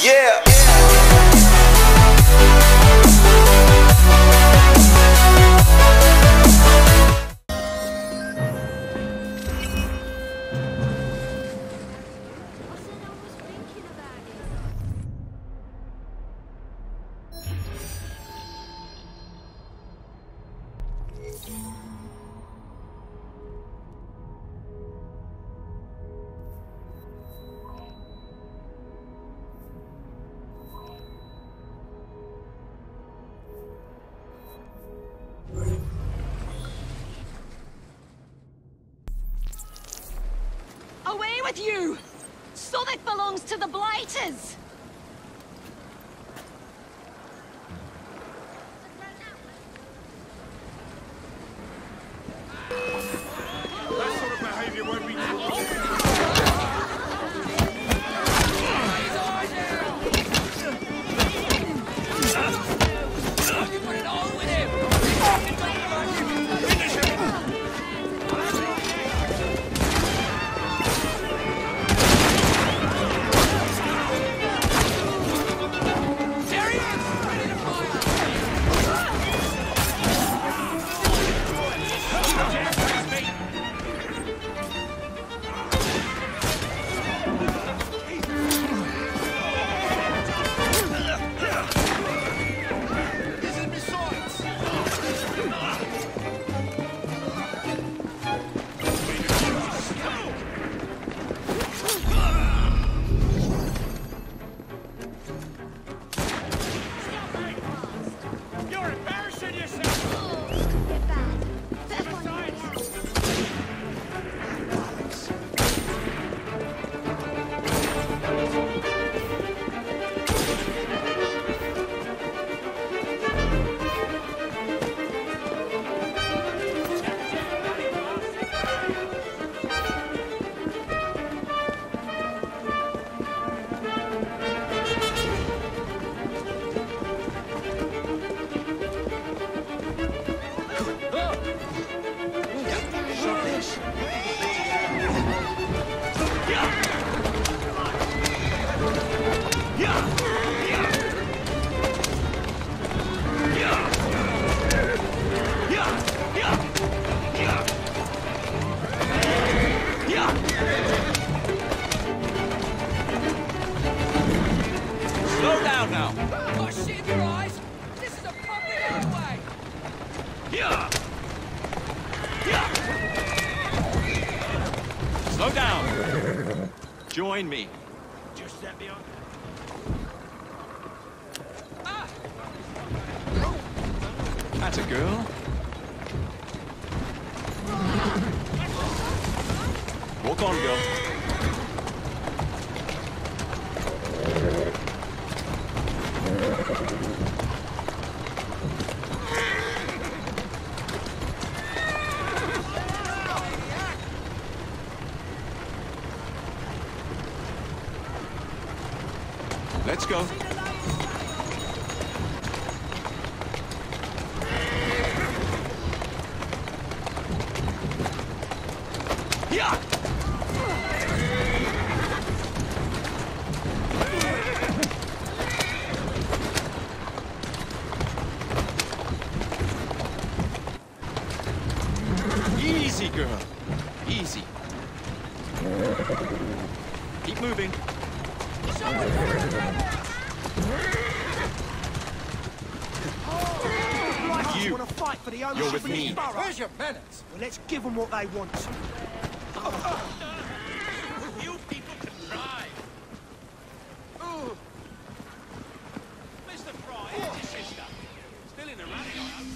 Yeah. Away with you! Southwark belongs to the Blighters! That sort of behaviour won't be Slow down now. Got shit in your eyes? This is a public highway! Slow down. Join me. just set me on. That's a girl. Walk on, girl. Let's go. Yeah. Easy, girl. Easy. Keep moving. You. Want to fight for the ownership You're with of this me. borough? Where's your penance? Well, let's give them what they want. You people can drive. Mr. Fry, is your sister? Still in the running, I hope.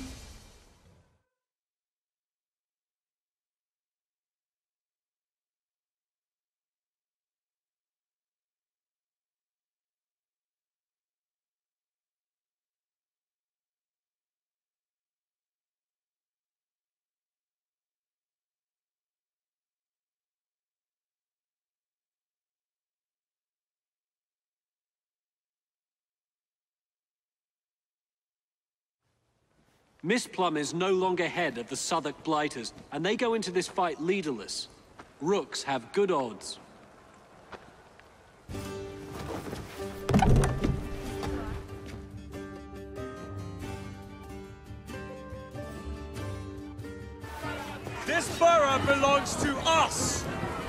Miss Plum is no longer head of the Southwark Blighters, and they go into this fight leaderless. Rooks have good odds. This borough belongs to us!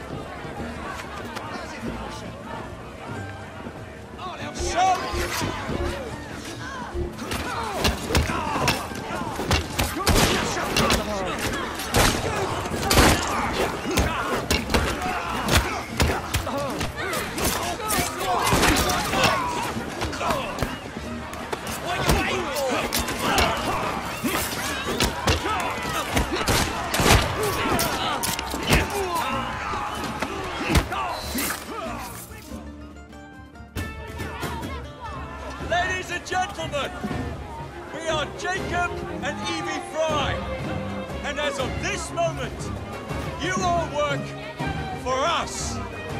Ladies and gentlemen, we are Jacob and Evie Fry. And as of this moment, you all work for us.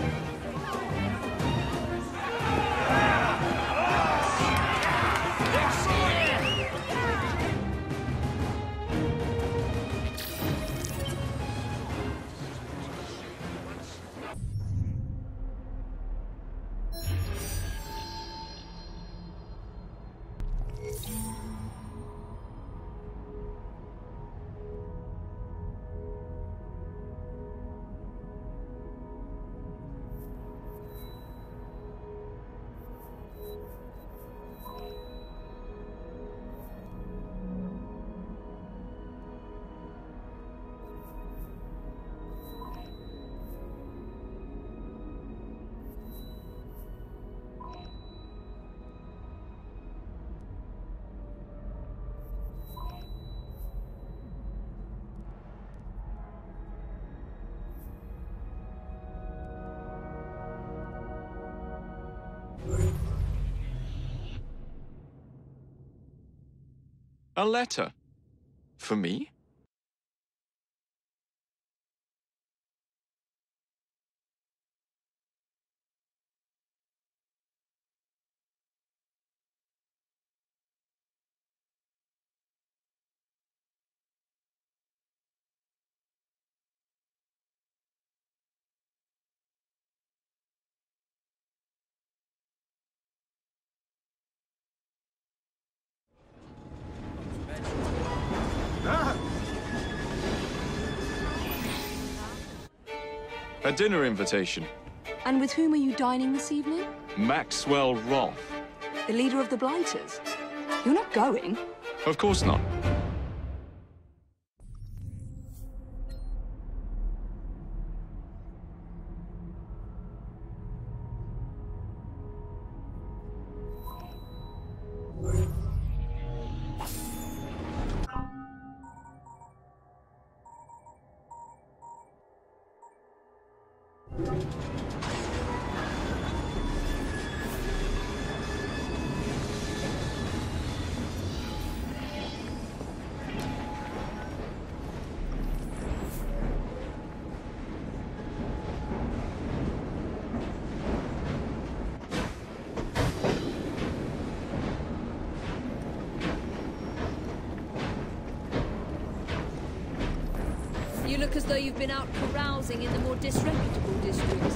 A letter? For me? A dinner invitation. And with whom are you dining this evening? Maxwell Roth. The leader of the Blighters? You're not going? Of course not. You look as though you've been out carousing in the more disreputable districts.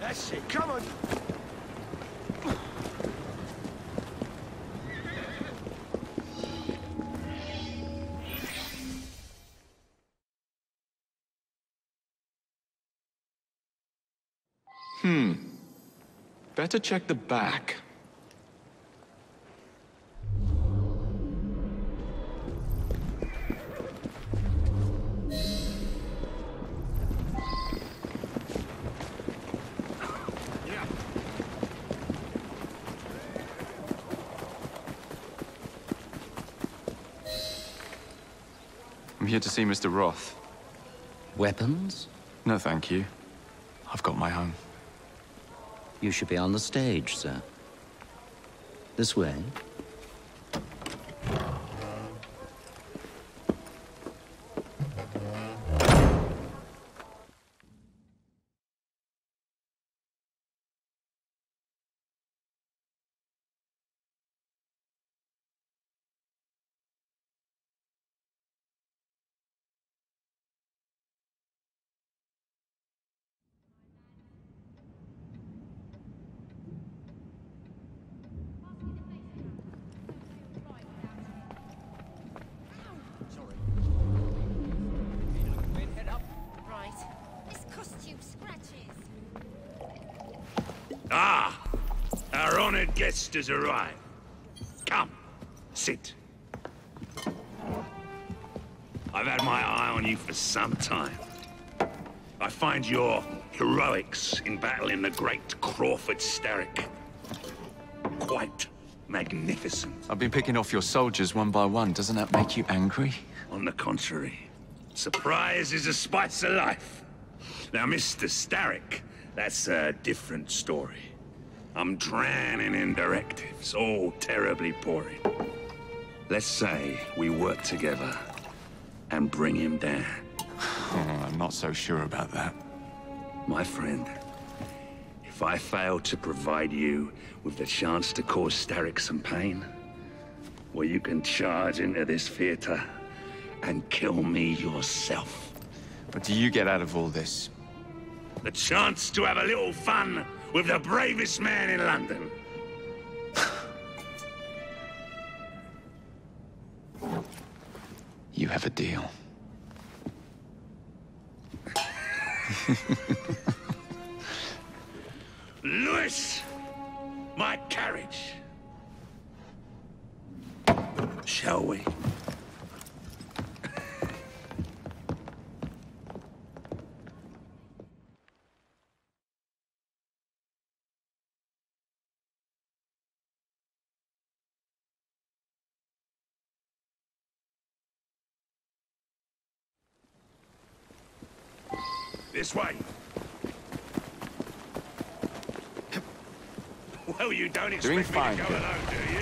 That's it. Come on. Better check the back. I'm here to see Mr. Roth. Weapons? No, thank you. I've got my own. You should be on the stage, sir. This way. Right. This costume scratches. Ah! Our honored guest has arrived. Come, sit. I've had my eye on you for some time. I find your heroics in battling the great Crawford Starrick quite magnificent. I've been picking off your soldiers one by one. Doesn't that make you angry? On the contrary, surprise is a spice of life. Now, Mr. Starrick, that's a different story. I'm drowning in directives, all terribly boring. Let's say we work together and bring him down. Oh, I'm not so sure about that. My friend, if I fail to provide you with the chance to cause Starrick some pain, well, you can charge into this theater and kill me yourself. What do you get out of all this? The chance to have a little fun with the bravest man in London. You have a deal. Lewis! My carriage. Shall we? This way. Well, you don't expect me to fine, go kid. alone, do you?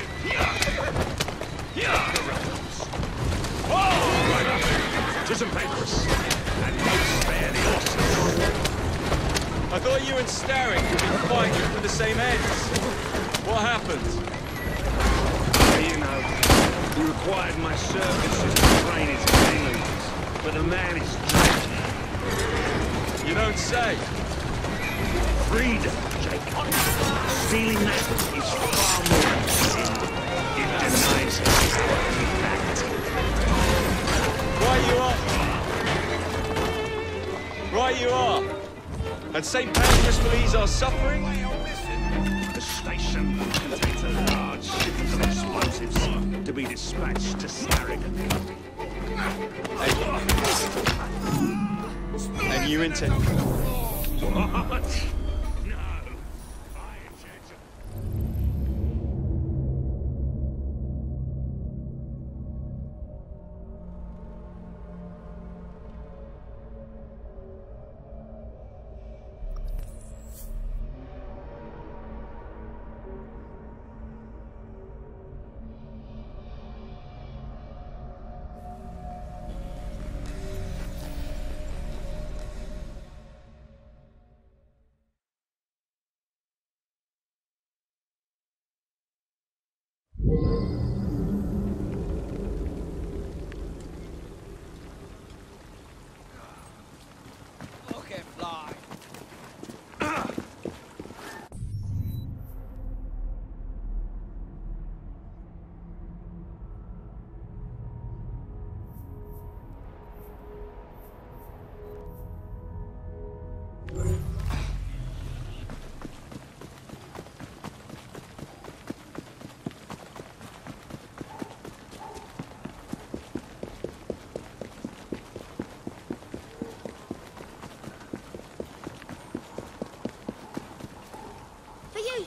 Oh, right up. To some papers. And don't spare the horses. I thought you and Starrick would be fighting for the same ends. What happened? You know, he required my services to train his aliens. But the man is tragic. You don't say. Freedom, Jacob. Stealing that is far more than sin. It denies us our humanity. Right you are. And St. Pancras will ease our suffering? The station contains a large shipment of explosives to be dispatched to Starrick. And you intend... What?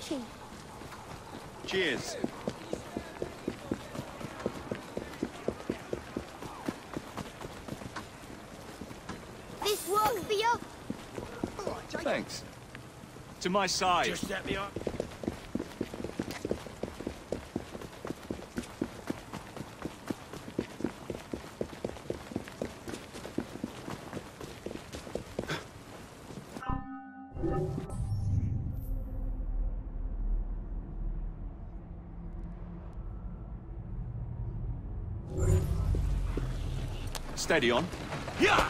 cheap. Cheers. This work for you? Thanks. To my side. Just set me up. Steady on. Yeah!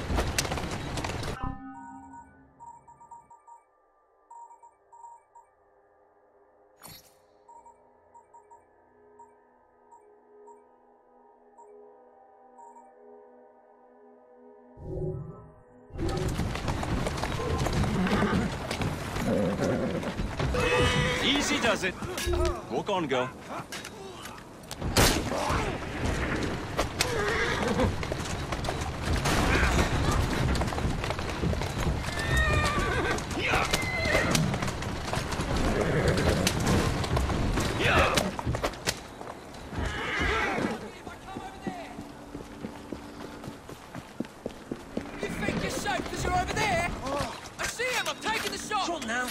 Easy does it. Walk on, girl. You think you're safe because you're over there? I see him. I'm taking the shot. Come on now.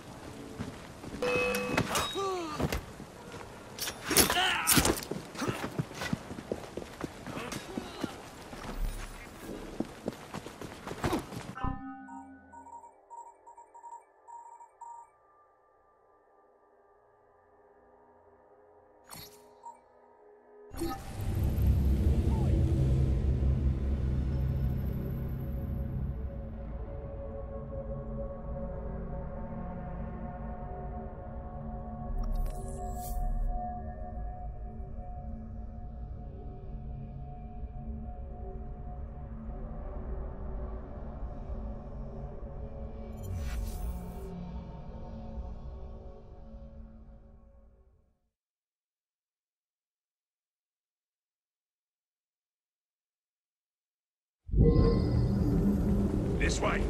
This way.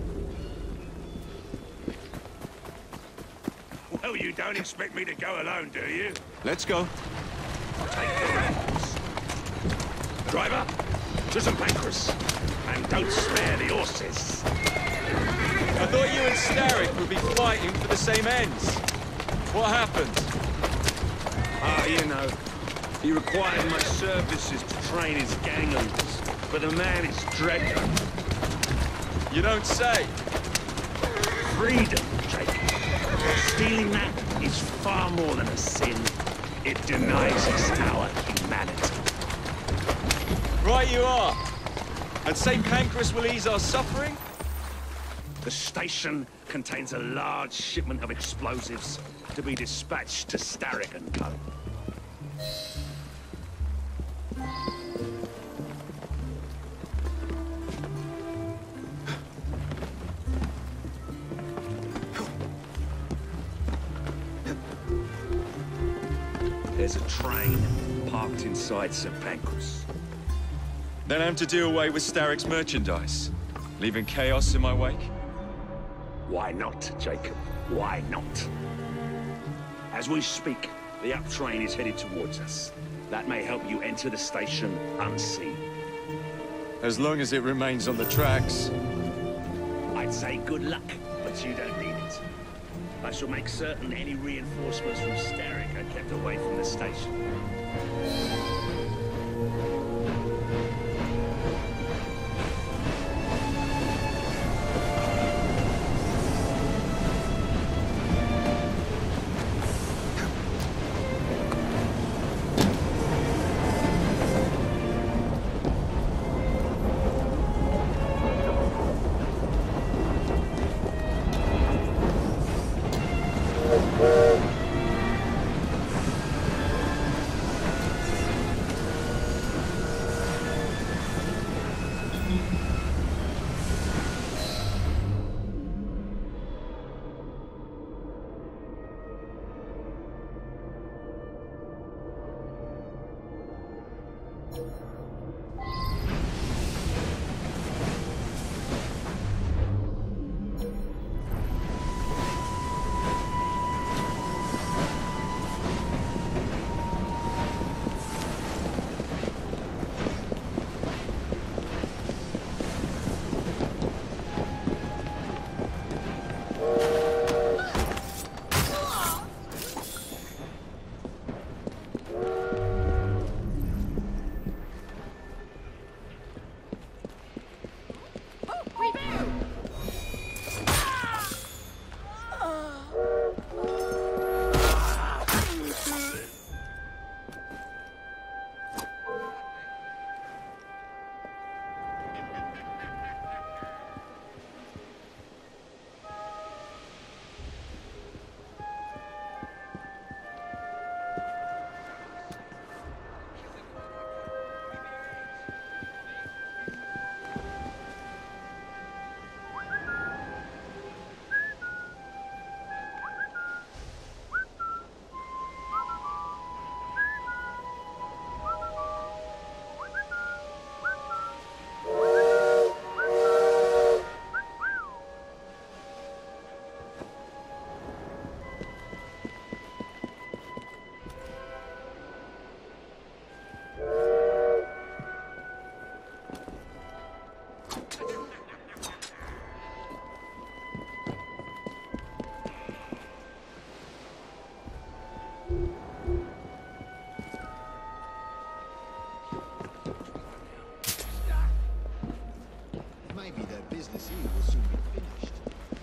Well, you don't expect me to go alone, do you? Let's go. Take the reins. Driver, to St. Pancras. And don't spare the horses. I thought you and Starrick would be fighting for the same ends. What happened? Ah, you know. He required my services to train his gang leaders. But the man is Dreadnought. You don't say. Freedom, Jacob. Stealing that is far more than a sin. It denies us our humanity. Right you are. And St. Pancras will ease our suffering? The station contains a large shipment of explosives to be dispatched to Starrick and Co. There's a train parked inside St. Pancras. Then I'm to do away with Starrick's merchandise, leaving chaos in my wake? Why not, Jacob? Why not? As we speak, the up train is headed towards us. That may help you enter the station unseen. As long as it remains on the tracks. I'd say good luck, but you don't need it. I shall make certain any reinforcements from Starrick are kept away from the station. business here will soon be finished.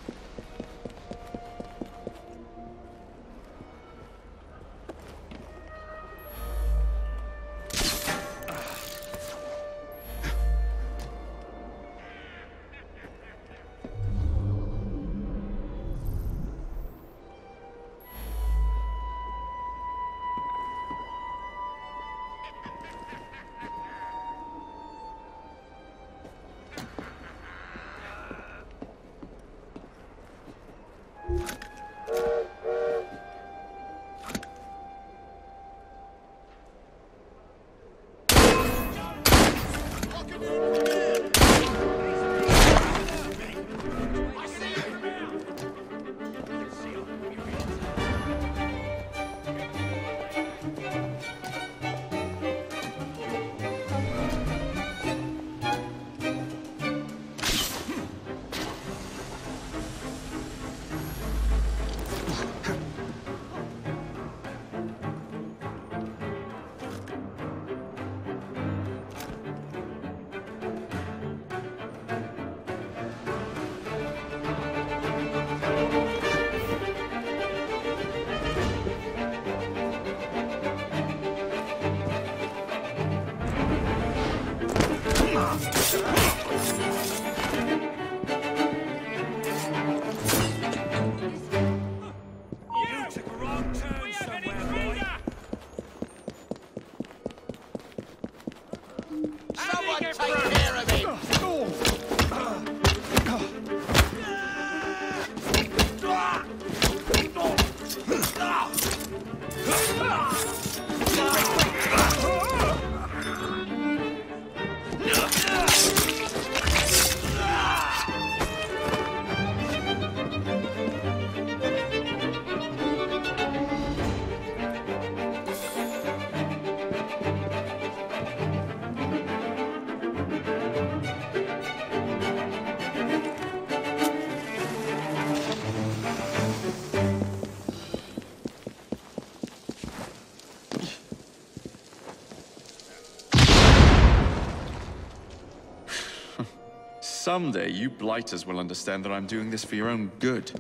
Someday, you blighters will understand that I'm doing this for your own good.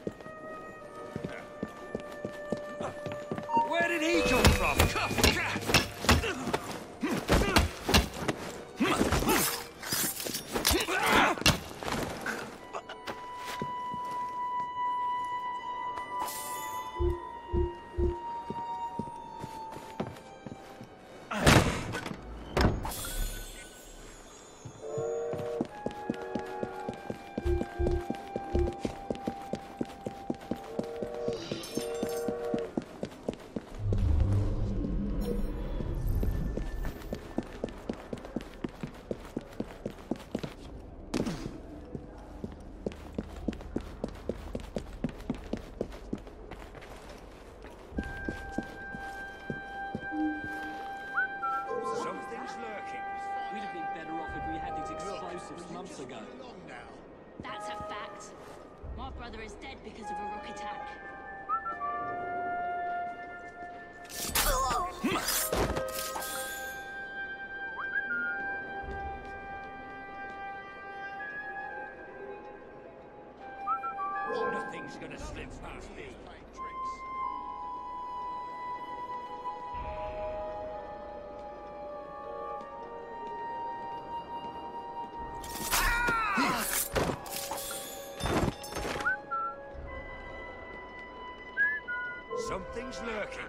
Where did he come from? That's a fact. My brother is dead because of a rock attack. Nothing's gonna slip past me. Something's lurking.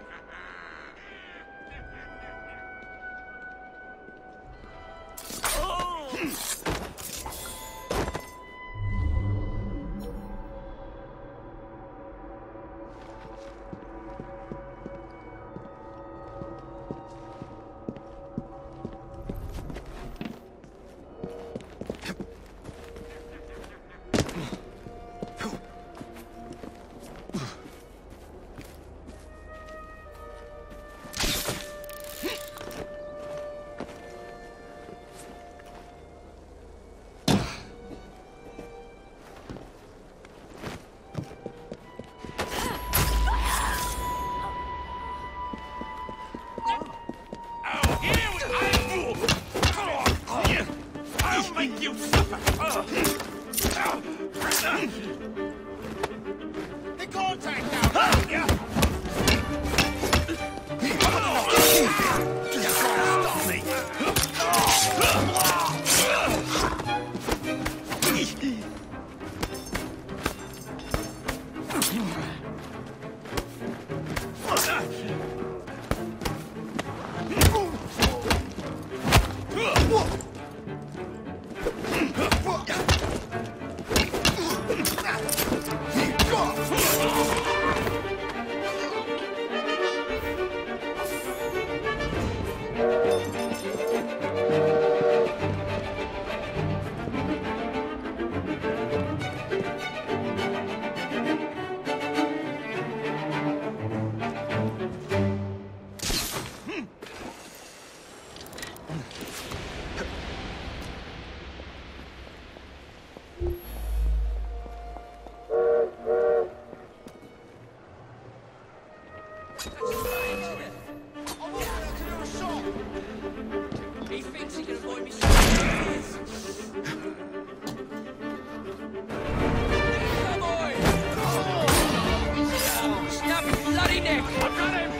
He thinks he can avoid me. Snap his bloody neck! I've got him!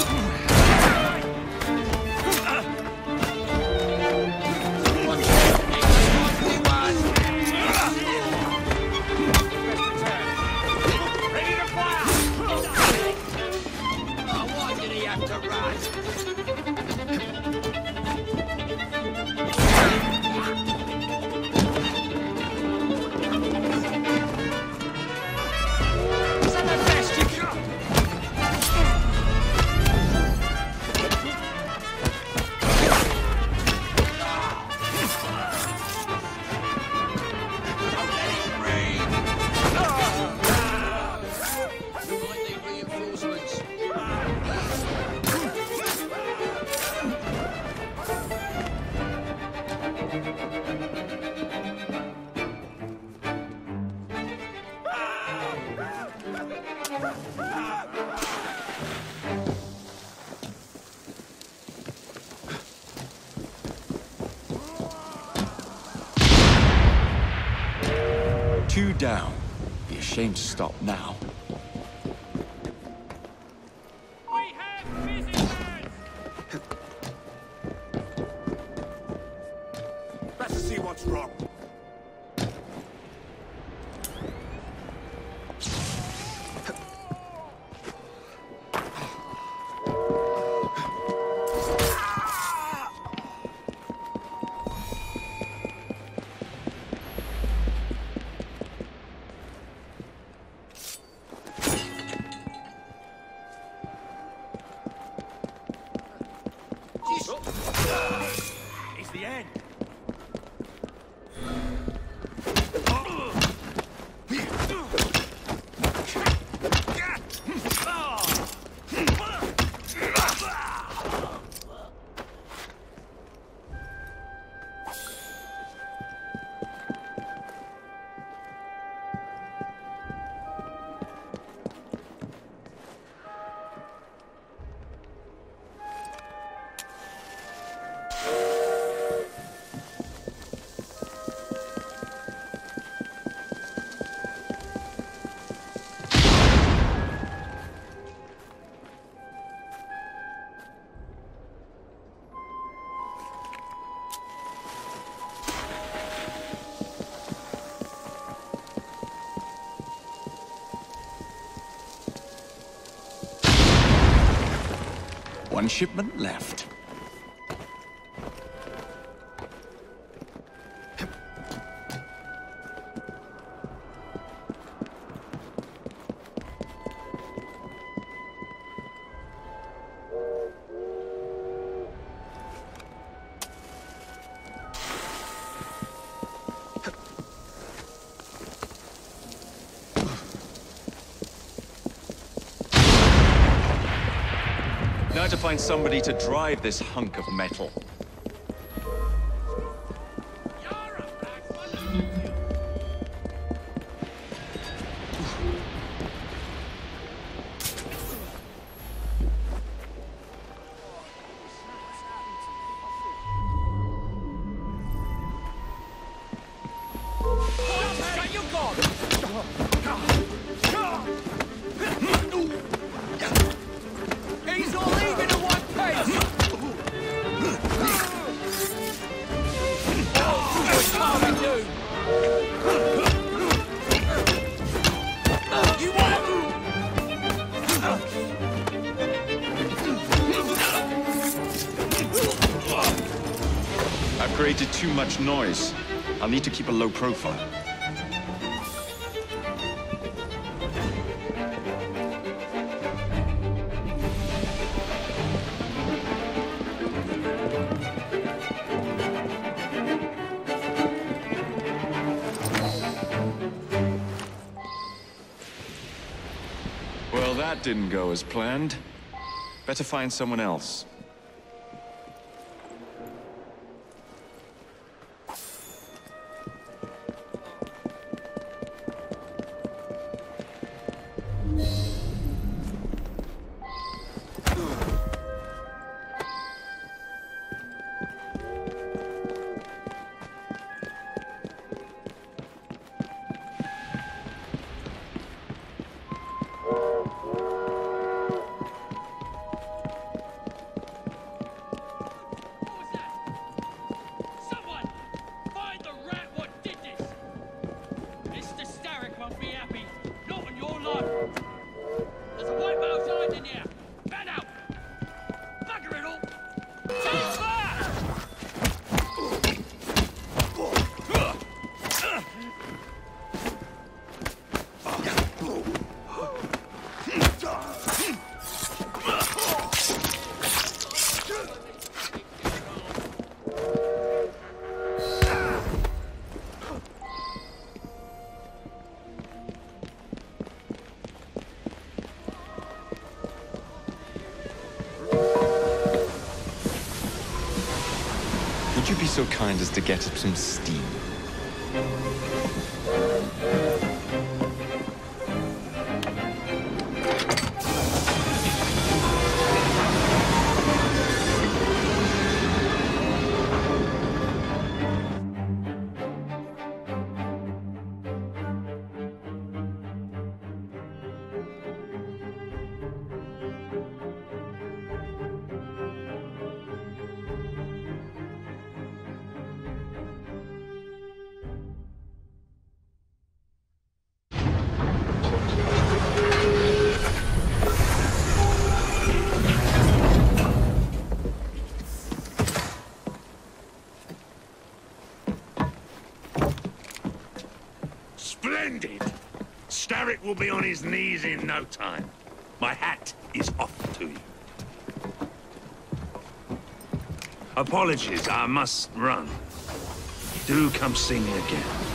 Ready to fire! Oh, why did he have to run? Two down. Be ashamed to stop now. We have visitors! Better see what's wrong. It's the end. One shipment left. Now to find somebody to drive this hunk of metal. He's all leaving at one pace! What can't we do? You I've created too much noise. I'll need to keep a low profile. Well, that didn't go as planned. Better find someone else. Would you be so kind as to get up some steam? Splendid! Starrick will be on his knees in no time. My hat is off to you. Apologies, I must run. Do come see me again.